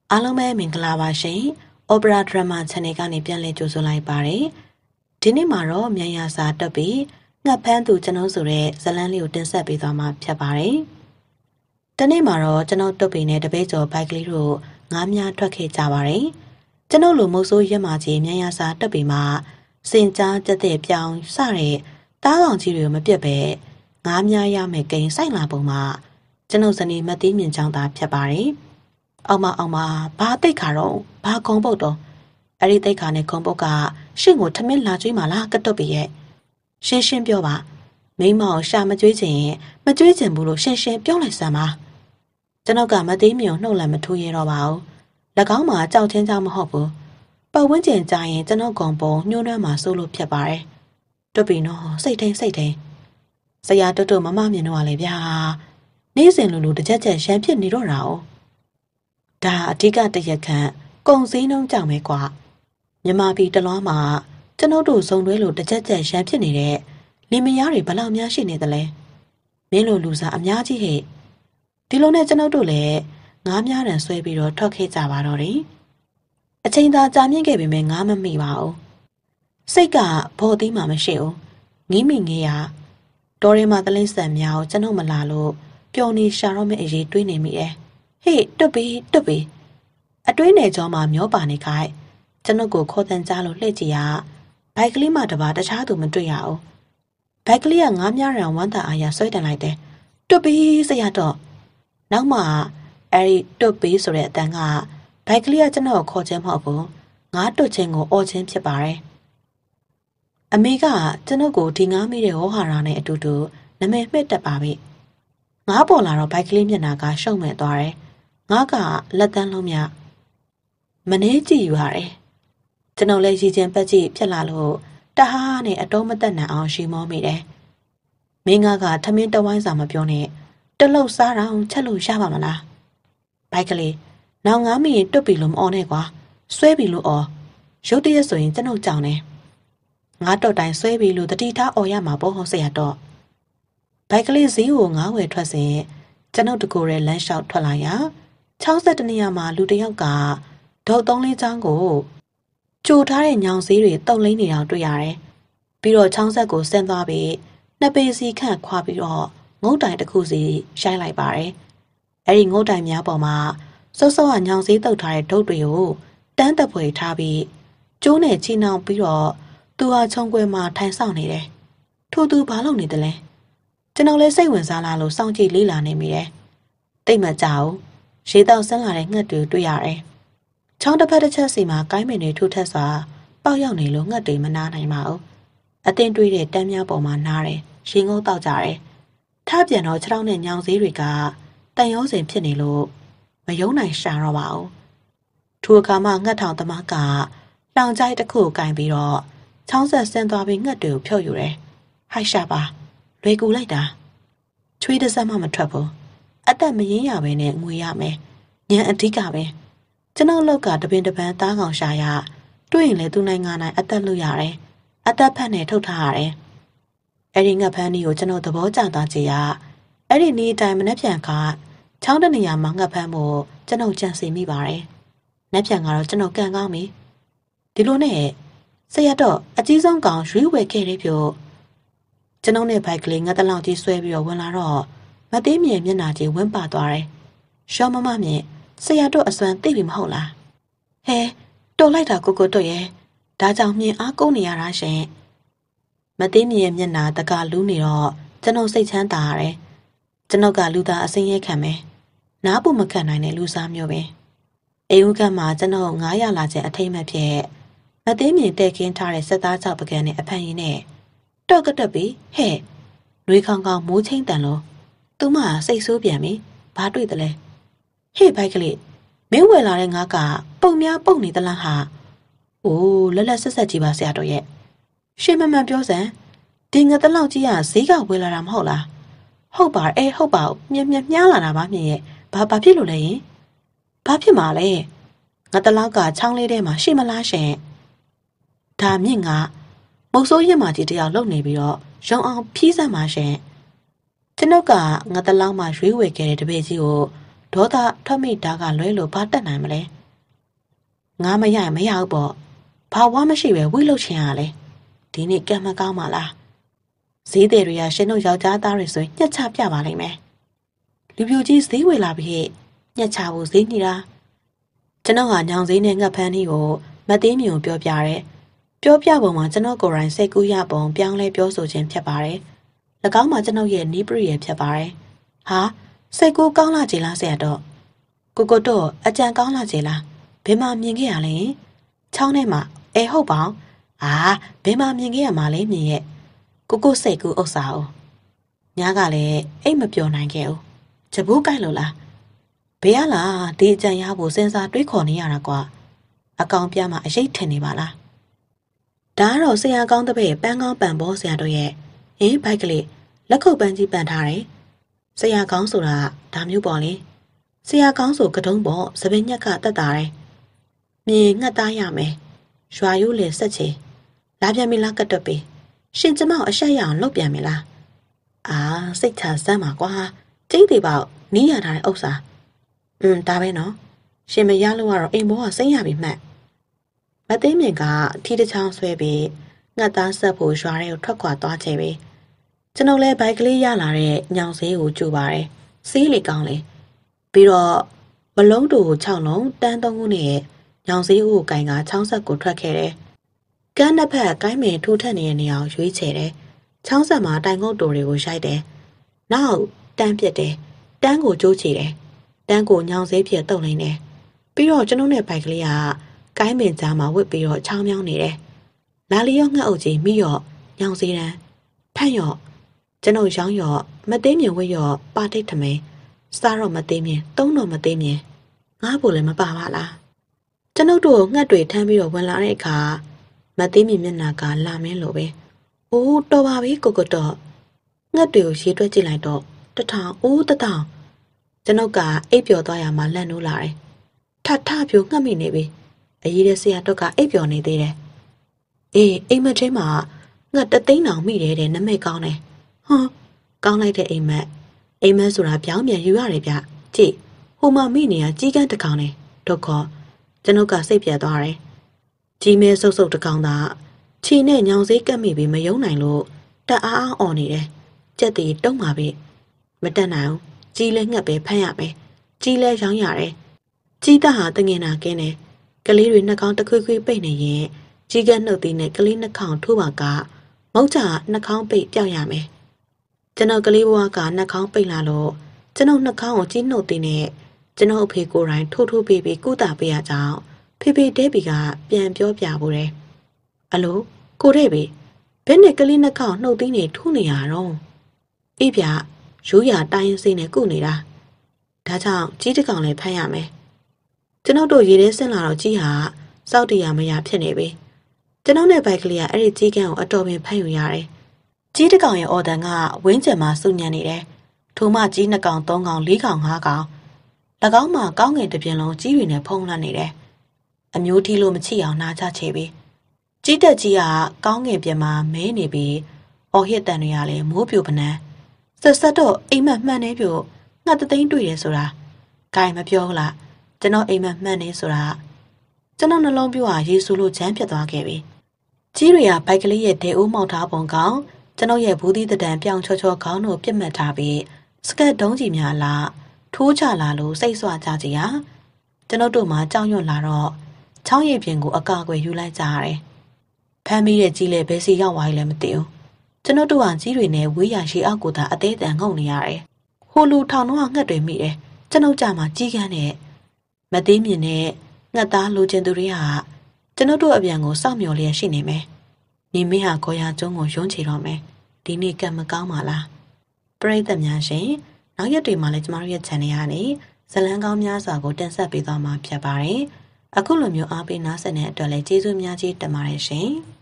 အားလုံးပဲမင်္ဂလာပါရှင်။ Opera Drama Channel ကနေပြန်လည်ကြိုဆိုလိုက်ပါတယ်။ဒီနေ့မှာတော့မြန်ရစာတက်ပြီးငှက်ဖမ်းသူကျွန်ုပ်ဆိုတဲ့ဇာတ်လမ်းလေးကိုတင်ဆက်ပေးသွားမှာဖြစ်ပါတယ်။ဒီနေ့မှာတော့ကျွန်ုပ်တက်ပြီးနဲ့တပိတ်ကျော်ဘိုက်ကလေးတို့ငားများထွက်ခဲ့ကြပါတယ်။ကျွန်ုပ်လိုမုတ်ဆိုးရက်မာကြီးမြန်ရစာတက်ပြီးမှစင်ကြားကြက်တဲ့ပြောင်းစတဲ့တားကောင်ကြီးတွေကိုမပြတ်ပဲငားများရမယ်ကိန်းစိုက်လာပုံမှာကျွန်ုပ်ဇနီးမသိမြင်ကြောင်းသာဖြစ်ပါတယ်။အောင်မဘာတိတ်ခါတော့ဘာကုံပုတ်တော့အဲ့ဒီတိတ်ခါနဲ့ကုံပုတ်ကရှင့်ကိုထမင်းလာကျွေးမှလားကတ်တော့ပြီရဲ့ရှင်းပြောပါမိမောင်ရှာမကျွေးချင်မကျွေးချင်ဘူးလို့ရှင်းပြောလိုက်စမ်းပါကျွန်တော်ကမသိမြုံနှုတ်လည်းမထိုးရတော့ပါဘူး၎င်းမှာကြောက်ချင်းကြောက်မဟုတ်ဘူးပတ်ဝန်းကျင်ကြရင်ကျွန်တော်ကုံပုံညှိုးနှွမ်းမှာစိုးလို့ဖြစ်ပါတယ်တွတ်ပြီနော်စိတ်ထိန်ဆရာတွတ်မမမြင်တော့လေဗျာနေ့စဉ်လိုတစ်ချက်ရမ်းဖြစ်နေတော့တာ哦ဒါအဓိကတရက်ခန့်ကုံစည်းနှုံးကြောင်ပဲကွာမြမပြည်တလွားမှာကျွန်ုပ်တို့ဇုံတွဲလိုတစ်ချက်ရမ်းဖြစ်နေတဲ့လီမယားတွေဘလောက်များရှိနေသလဲမင်းလိုလူစားအများကြီးဟဲ့ဒီလိုနဲ့ကျွန်ုပ်တို့လည်းငားများတန်ဆွဲပြီးတော့ထွက်ခဲ့ကြပါတော့တယ်အချိန်သာကြာမြင့်ခဲ့ပေမဲ့ငားမမိပါဘူးစိတ်ကဘော်သီးမှမရှိဘူးငီးမိငေးရတော်ရဲမှာတလိမ့်ဆန်များကိုကျွန်ုပ်မလာလို့ပျော်နေရှာတော့မယ့်အရေးတွေးနေမိတယ်ဟေ့တွတ်ပြီအတွင်းနယ်ကျော်မှာမျောပါနေခိုင်းကျွန်ုပ်ကိုခေါ်တန်ကြားလို့လှည့်ကြည့်ရဘိုက်ကလေးမှတပါတခြားသူမတွေ့ရအောင်ဘိုက်ကလေးကငားများရန်ဝမ်းသာအားရဆွဲတင်လိုက်တယ်တွတ်ပြီဆရာတော့နောက်မှအဲ့ဒီတွတ်ပြီဆိုတဲ့အတန်းကဘိုက်ကလေးကကျွန်တော်ကိုခေါ်ခြင်းမဟုတ်ဘူးငါတွတ်ခြင်းကိုအော်ခြင်းဖြစ်ပါတယ်အမေကကျွန်ုပ်ကိုဒီငားမိတဲ့ဟောဟာရာနဲ့အတူတူနာမည်မှတ်တတ်ပါပြီငါပေါ်လာတော့ဘိုက်ကလေးမျက်နှာကရှုံ့မဲ့သွားတယ်ငါကလက်တန်းလုံးမြမနှေးကြည့်ယူရတယ်ကျွန်တော်လည်းရည်ချင်းပက်ကြည့်ဖြစ်လာလို့တဟားနဲ့အတုံးမတက်နိုင်အောင်ရှီမောမိတယ်မင်းကထမင်းတဝိုင်းစာမပြောနဲ့တလုတ်စားတော့ချက်လို့ရပါမလားဘိုက်ကလေးနောက်ငါမိရင်တွတ်ပြီလို့မအော်နဲ့ကွာဆွဲပြီလို့အော်ရုတ်တရက်ဆိုရင်ကျွန်တော်ကြောင်တယ်ငါတော့တိုင်းဆွဲပြီလို့တတိထားအော်ရမှာပေါ့ဟောဆရာတော့ဘိုက်ကလေးဈေးကိုငါဝယ်ထွက်စဉ်ကျွန်ုပ်တကူရဲ့လမ်းလျှောက်ထွက်လာရ62နေရာမှာလူတယောက်ကဒေါက်3-4ချောင်းကိုကြိုထားတဲ့ညောင်ဈေးတွေတုံလိမ့်နေအောင်တွေ့ရတယ်။ပြီးတော့ချောင်းဆက်ကိုဆင်းသွားပြီးနှစ်ပေစီခန့်ခွာပြီးတော့ငုတ်တိုင်တစ်ခုစီရိုက်လိုက်ပါတယ်။အဲဒီငုတ်တိုင်များပေါ်မှာစောစောကညောင်ဈေးတုပ်ထားတဲ့ဒုတ်တွေကိုတန်းတက်ဖွယ်ထားပြီးကျိုးနဲ့ချီနှောင်ပြီးတော့သူဟာချုံကွယ်မှာထိုင်ဆောင်နေတယ်။ထို့သူဘာလုပ်နေသလဲ။ကျွန်တော်လည်းစိတ်ဝင်စားလာလို့စောင့်ကြည့်လေးလာနေမိတယ်။တိတ်မကြောက်ရေတောက်ဆန်းလာတဲ့ငှက်တွေတွေ့ရတယ်။ချောင်းတစ်ဖက်တစ်ချက်စီမှာကိုင်းမင်တွေထိုးထက်စွာပေါက်ရောက်နေလို့ငှက်တွေမနာနိုင်ပါဘူး။အတင်းတွေးတဲ့တန်းများပေါ်မှာနားတယ်။ရေငုံတောက်ကြတယ်။ထပြန်တော့ခြေထောက်နဲ့ညောင်စည်းတွေကတန်ရုံးစင်ဖြစ်နေလို့မယုံနိုင်ရှာတော့ပါဘူး။ထိုအခါမှငှက်ထောင်သမားကလောင်ကြိုက်တစ်ခုကိုကင်ပြီးတော့ချောင်းဆက်ဆင်းသွားပြီးငှက်တွေကိုဖြုတ်ယူတယ်။ဟိုက်ရှာပါလွယ်ကူလိုက်တာ။ချွေးတစ်စက်မှမထွက်ဘူး။အသက်မရင်းရပဲနဲ့ငွေရမယ်။ညံအဓိကပဲကျွန်တော်လောက်ကတပင်တပန်းသားကောင်ရှာရတွေ့ရင်လေသူနိုင်ငံနိုင်အသက်လို့ရတယ်အသက်ဖက်နဲ့ထုတ်ထားရတယ်အဲ့ဒီငှက်ဖမ်းဒီကိုကျွန်တော်သဘောကျသွားကြရအဲ့ဒီနေ့တိုင်းမနှက်ပြန်ကချောင်းတနေရာမှာငှက်ဖမ်းဖို့ကျွန်တော်ကြံစီမိပါတယ်နှက်ပြန်ကတော့ကျွန်တော်ကန်ကောင်းပြီဒီလိုနဲ့ဆရာတော့အကြီးဆုံးကောင်ရွေးဝယ်ခဲ့တယ်ပြကျွန်တော်နဲ့ဘိုက်ကလေးငှက်တလောင်ကြီးဆွဲပြီးတော့ဝင်လာတော့မသေးမြင်မျက်နှာကြီးဝင်းပါသွားတယ်ရှောမမမြင်ဆရာတို့အစွမ်းသိပြီမဟုတ်လားဟဲတော်လိုက်တာကိုတို့ရဲ့ဒါကြောင့်မြင်အားကုန်နေရတာရှင်မသိမြင်ရဲ့မျက်နှာတကလူးနေတော့ကျွန်တော်စိတ်ချမ်းသာရတယ်ကျွန်တော်ကလူသားအစင်းရဲခံမယ်နားပူမခံနိုင်တဲ့လူစားမျိုးပဲအိမ်ဦးကမှာကျွန်တော်900လာခြင်းအထိမ့်မဲ့ဖြစ်မသိမြင်တဲ့ခင်းထားတဲ့စက်သားချောက်ပကံနဲ့အဖန်ရင်းနဲ့တော့ကတက်ပြီဟဲ့နှွေးခေါင်ခေါင်မိုးချင်းတန်လို့သူမစိတ်ဆိုးပြန်ပြီဘာတွေ့တယ်လဲဟေ့ဘိုက်ကလေးမင်းဝယ်လာတဲ့ငါကပုံများပုတ်နေသလားဟာအိုးလက်လက်ဆက်ဆက်ကြည့်ပါဆရာတော်ရဲ့ရှင်းမမှန်ပြောစမ်းဒီငါတလောက်ကြီးကဈေးကဝယ်လာတာမဟုတ်လားဟုတ်ပါဟုတ်ပါမြားလာတာပါမြင်ရဲ့ဘာဖြစ်လို့လဲယင်ဘာဖြစ်မှာလဲငါတလောက်ကချောင်းလေးထဲမှာရှိမလားရှင်ဒါမြင့်ကမုတ်ဆိုးရက်မှကြီးတယောက်လုံနေပြီးတော့ရောင်အောင်ဖြီးစမ်းပါရှင်ကျွန်ုပ်ကငါတလောက်မှရွေးဝယ်ခဲ့တဲ့တပည့်ကြီးကိုဒေါသထွက်မိတာကလွဲလို့ဘာတက်နိုင်မလဲငါမရရင်မရဘူးပေါ့ဘာဝါမရှိပဲဝိလုတ်ချင်ရလေဒီနေ့ကံမကောင်းပါလားဈေးသည်တွေကရှင်တို့ယောက်ျားသားတွေဆိုရင်ညှက်ချပြပါလိမ့်မယ်လူပြိုကြီးဈေးဝယ်လာပြီးညှက်ချဖို့ဈေးညှိတာကျွန်တော်ကညောင်ဈေးနဲ့ငှက်ဖမ်းကြီးကိုမသိမြုံပြောပြတယ်ပြောပြပုံမှာကျွန်တော်ကိုယ်တိုင်စိတ်ကူးရပုံပြောင်းလဲပြောဆိုခြင်းဖြစ်ပါတယ်၎င်းမှာကျွန်တော်ရဲ့နီးပရိရဲ့ဖြစ်ပါတယ်ဟာစိတ်ကူးကောင်းလာကြလားဆရာတော့ကိုတော့အကြံကောင်းလာကြလားဘယ်မှာမြင်ခဲ့ရလဲချောင်းထဲမှာဟုတ်ပါဘယ်မှာမြင်ခဲ့ရမှာလဲမြင်ရဲ့ကိုစိတ်ကူးဥစ္စာ哦ညားကလည်းအိတ်မပြောနိုင်ခဲ့ဘူးဂျဘူးကြိုက်လို့လားဘေးရလားဒီအကြံရဖို့စဉ်းစားတွေးခေါ်နေရတာကွာအကောင်ပြမှာအရေးထင်နေပါလားဒါကတော့ဆရာကောင်းတဲ့ဘက်ပန်းကောင်းပန်ဘောဆရာတို့ရဲ့ဘိုက်ကလေးလက်ခုပ်ပန်းကြီးပန်ထားတယ်ဆရာကောင်းဆိုတာဒါမျိုးပေါ့လေဆရာကောင်းဆိုကတုံးပေါ့စပင်းညက်ကတက်တာတယ်မြင်ငှက်သားရမယ်ရွာရိုးလေဆက်ချေလာပြန်ပြီလားကတ်တော့ပြီရှင်ကျမအဆက်ရအောင်လုပ်ပြန်ပြီလားစိတ်ချစမ်းပါကွာကျိတ်သေးပေါ့နီးရထားတဲ့ဥစ္စာဒါပဲနော်ရှင်မရလို့ကတော့အိမ်ဘောကစိမ့်ရပြီမှတ်မသိမြင်ကထီးတစ်ချောင်းဆွဲပြီးငှက်သားဆက်ဖို့ရွာထဲကိုထွက်ခွာသွားချေပြီကျွန်တော်လည်းဘိုက်ကလေးရလာတဲ့ညောင်ဆေးကိုကြိုပါတယ်ဆေးလေကောင်းလေပြီးတော့မလုံးတူ6လုံးတန်း3ခုနဲ့ညောင်ဆေးကိုကင်ကချောင်းဆက်ကိုထွက်ခဲ့တယ်ကန်းနှစ်ဖက်ကိုင်းမင်ထိုးထက်နေတဲ့နေရာကိုရွေးချယ်တယ်ချောင်းဆက်မှာတိုင်ငုတ်တူတွေကိုရိုက်တယ်နောက်တန်းပြစ်တယ်တန်းကိုကျိုးချတယ်တန်းကိုညောင်ဆေးဖြစ်တုံလိုက်တယ်ပြီးတော့ကျွန်တော်နဲ့ဘိုက်ကလေးကကိုင်းမင်ကြားမှာဝစ်ပြီးတော့ချောင်းမြောင်းနေတယ်လာလီရောငှက်အုပ်ကြီးမိရော့ညောင်ဆေးတန်းဖန့်ရော့ကျွန်တော်ရောင်းရော့မသိမြင်ဝစ်ရော့ပါတိတ်ထမင်းစားတော့မသိမြင်သုံးတော့မသိမြင်ငါ့ဖို့လည်းမပါပါလားကျွန်ုပ်တို့ငှက်တွေထမ်းပြီးတော့ဝင်လာတဲ့အခါမသိမြင်မျက်နှာကလာမင်းလိုပဲတော်ပါပြီကိုတော့ငှက်တွေကိုရေးတွက်ကြည့်လိုက်တော့1000ကျွန်ုပ်ကအိပ်ပျော်သွားရမှလန့်နိုးလာတယ်ထပြိုငှက်မိနေပြီအရေးတဲ့ဆရာတော့ကအိပ်ပျော်နေသေးတယ်အိမ်မက်ထဲမှာငှက်300,000တောင်မိတယ်တဲ့နမိတ်ကောင်းတယ်ကောင်းလိုက်တဲ့အိမ်မက်ဆိုတာပြောင်းပြန်ယူရတယ်ဗျကြည့်ဟိုမှာမိနေရကြီးကန်းတစ်ကောင်နဲ့တော့ခေါ်ကျွန်ုပ်ကစိတ်ပြတ်သွားတယ်ကြီးမဲဆုပ်တစ်ကောင်သာခြေနဲ့ညောင်စေးကပ်မိပြီးမယုံနိုင်လို့တက်အားအော်နေတယ်ကြက်တီတုံးပါပြီမတက်နိုင်ဘူးကြီးလဲငှက်ပဲဖမ်းရမယ်ကြီးလဲရောင်းရတယ်ကြီးသားဟာတငင်နာကင်းတယ်ကလေးတွေနှာခေါင်းတစ်ခွေးခွေးပိတ်နေရင်ကြီးကန်းနှုတ်သီးနဲ့ကလေးနှာခေါင်းထိုးပါကမုတ်ချနှာခေါင်းပိတ်ပြောက်ရမယ်ကျွန်တော်ကလေးဘဝကနှာခေါင်းပိတ်လာလို့ကျွန်တော်နှာခေါင်းကိုကြီးနှုတ်သီးနဲ့ကျွန်တော်အဖေကိုယ်တိုင်ထိုးပေးပြီးကုသပေးရကြောင်းဖေတဲဘီကပြန်ပြောပြဖို့တယ်အလိုကိုတဲ့ပြီဘယ်နဲ့ကလေးနှာခေါင်းနှုတ်သီးနေထိုးနေရတော့အေးဗျရိုးရတိုင်းစိနဲ့ကုနေတာဒါကြောင့်ကြီးတကောင်လည်းဖမ်းရမယ်ကျွန်တော်တို့ရေထဲဆင်းလာတော့ကြီးဟာစောက်တရားမရဖြစ်နေပြီကျွန်တော်နဲ့ဘိုက်ကလေးကအဲ့ဒီကြီးကန်းကိုအတော်ပင်ဖမ်းယူရတယ်ကြီးတကောင်ရဲ့အော်တန်ကဝင်းကျင်မှာစုညံနေတယ်ထိုမှကြီး2ကောင်3ကောင်4ကောင်5ကောင်၎င်းမှာကောင်းငင်တစ်ပြင်းလုံးကြီးတွေနဲ့ဖုံးလွှမ်းနေတယ်အမျိုးထီလို့မချိအောင်နားချချေပြီကြီးတက်ကြီးကကောင်းငင်ပြင်မှာမဲနေပြီးအော်ဟစ်တန်တွေကလည်းမိုးပြိုပနန်းဆက်တော့အိမ်မက်မှန်နေပြိုငှက်သိန်းတွေ့တယ်ဆိုတာဂိုင်မပြောဘူးလားကျွန်တော်အိမ်မက်မှန်နေဆိုတာကျွန်တော်နှလုံးပြိုဟာရေဆူလို့ချမ်းဖြစ်သွားခဲ့ပြီကြီးတွေကဘိုက်ကလေးရဲ့ဒေအိုးမောက်ထားပုံကောင်ကျွန်တော်ရဲ့ဘူးသီးတံပြောင်ချောခေါင်းတို့ပြစ်မှတ်ထားပြီးစကတ်ဒုံးကြီးများလားထိုးချလာလို့စိတ်ဆွကြကြရကျွန်တော်တို့မှကြောက်ရွံ့လာတော့ချောင်းရည်ပြင်ကိုအကာအကွယ်ယူလိုက်ကြရတယ်ဖမ်းမိတဲ့ကြီးလေဘယ်စီရောက်သွားလဲမသိဘူးကျွန်တော်တို့ကကြီးတွေနဲ့ဝေးရရှိအောက်ကိုသာအသေးအံငုံနေရတယ်ဟိုလူထောင်တော့ငှက်တွေမိတယ်ကျွန်တော်ကြမှာကြီးကန်းနဲ့မသေးမြင်နဲ့ငှက်သားလိုချင်သူတွေကကျွန်တော်တို့အပြန်ကိုစောင့်မျှော်လျက်ရှိနေမယ်နေမင်းဟာခေါ်ရကျုံးကိုယွန်းချတော့မယ်ဒီနေ့ကံမကောင်းပါလားပရိသတ်များရှင်နောက်ရက်တွေမှာလည်းကျမတို့ရဲ့ channel ကနေဇလန်းကောင်းများစွာကိုတင်ဆက်ပေးသွားမှာဖြစ်ပါတယ်အခုလိုမျိုးအားပေးနားဆင်တဲ့အတွက်လည်းကျေးဇူးများကြီးတင်ပါတယ်ရှင်